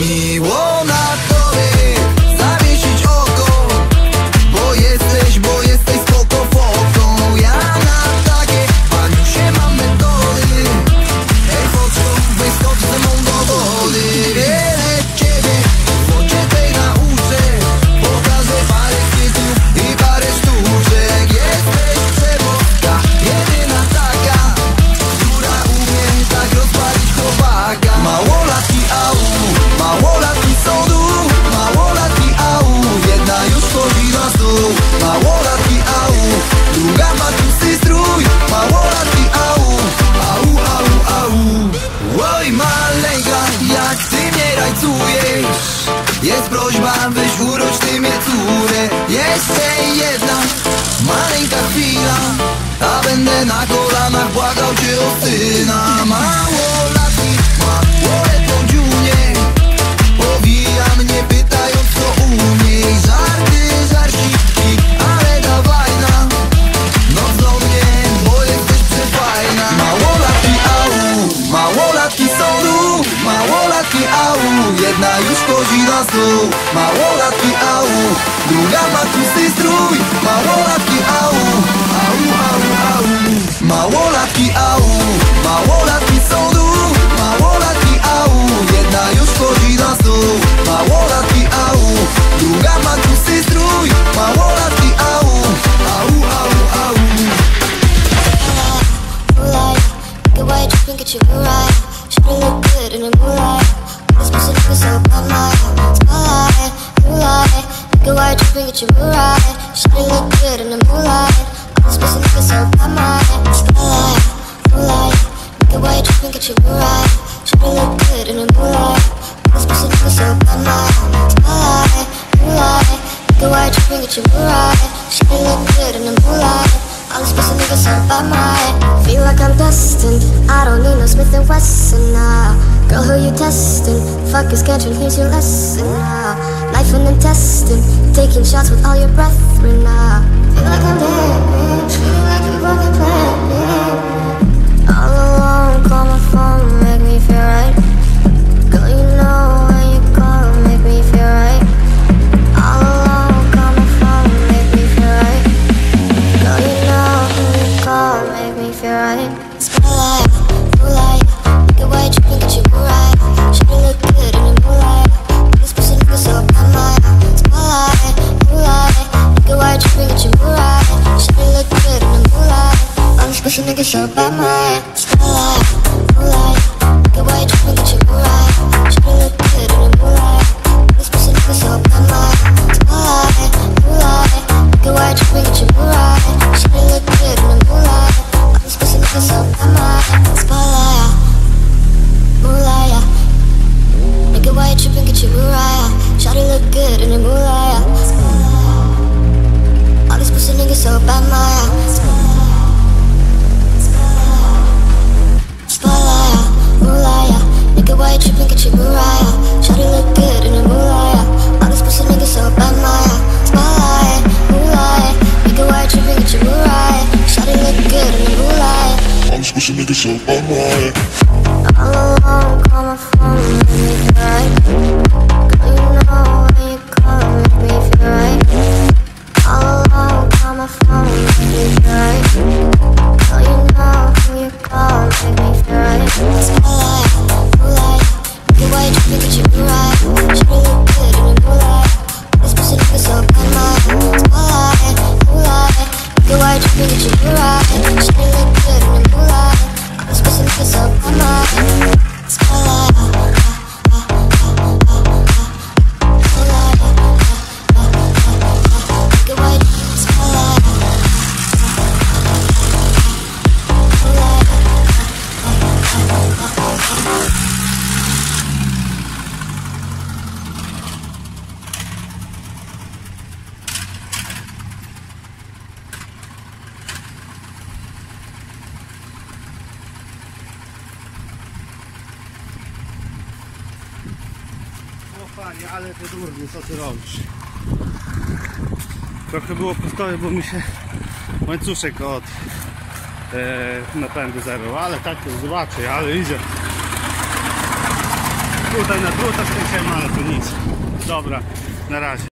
miło na tobie zawiesić oko, bo jesteś spoko foką. Ja na takie paniusie mam metody. Ej, chodź, wyskocz ze mną do wody. Wiele ciebie w ocie tej nauczę, pokażę parę chwytów i parę sztuczek. Jesteś przewodka, jedyna taka, która umie tak rozpalić chłopaka. Małolatki au, małolatki są tu, małolatki au, jedna już chodzi na stół. Małolatki au, druga ma tłusty strój. Małolatki au, au, au, au. Oj maleńka, jak ty mnie rajcujesz, jest prośba, weź urodź ty mnie córę. Jeszcze jedna maleńka chwila, a będę na kolanach błagał cię o syna. Małolatki, małoletną dziunię, powija mnie pytając co u niej. Żarty, żarciki, ale dawaj na noc do mnie, bo jesteś przefajna. Małolatki au, małolatki są tu, małolatki au, jedna już chodzi na stół. Małolatki au, druga ma tłusty strój. Małolatki au, au, au, au. Małolatki au, małolatki są tu, małolatki au, jedna już chodzi na stół. Małolatki au, druga ma tłusty strój. Małolatki au, au, au, au. Moonlight, get white, drink it, you right. Should've looked good in the moonlight. This pussy nigga so bad, my spotlight, moonlight. Get white, drink it, you right. Should've looked good in the moonlight. This pussy nigga so bad, my spotlight, moonlight. Get white, drink it, you right. Should've looked good in the moonlight. This pussy nigga so bad, my spotlight, moonlight. Get white, drink it, you right. Should've looked good in the moonlight. All this pussy niggas so bad, my feel like I'm destined. I don't need no Smith & Wesson now. Girl, who you testing? Fuck is catching, here's your lesson now. Life and intestine, taking shots with all your brethren now. Feel like I'm dead, feel like you broke a plan. All alone, call my phone, make me feel right. Girl, you know when you call, make me feel right. All alone, call my phone, make me feel right. Girl, you know when you call, make me feel right. Spotlight, moonlight, get white, you can get you right. Should've looked good in the moonlight. This pussy nigga so bad, my spotlight, moonlight, get white, you can get you right. Should've looked good in the moonlight. All this pussy nigga so bad, my spotlight, moonlight, get white, you can get you right. Should've looked good in the moonlight. This pussy nigga so bad, my spotlight, moonlight, get white, you can get you right. Should've looked good in the moonlight. All this pussy nigga so bad, my spotlight, moonlight. Nigga, why you trippin', get you right. Shawty look good in the moonlight. All these pussy niggas so bad, my spotlight, moonlight. Nigga, why you trippin', get you right. Shawty look good in the moonlight. All these pussy niggas so bad, my spotlight, moonlight. Nigga, why you trippin', get you right. Shawty look good in the moonlight. All these pussy niggas so bad, my all alone, call my phone, make me feel right. Girl, you know when you call, make me feel right. All alone, call my phone, make me feel right. Girl, you know when you call, make me feel right. Spotlight, moonlight, get white, you get you right. Should've looked good in the moonlight. This pussy nigga so bad, my spotlight, moonlight, get white, you get you right. Should've looked good in the moonlight. This pussy nigga so bad, my spotlight, moonlight, get white, spotlight, moonlight. Panie, ale ty durny, co ty robisz? Trochę było pustowe, bo mi się łańcuszek od napędu zerwał, ale tak to zobaczę, ale idzie. Tutaj na drutach skręciłem, ale to nic. Dobra, na razie.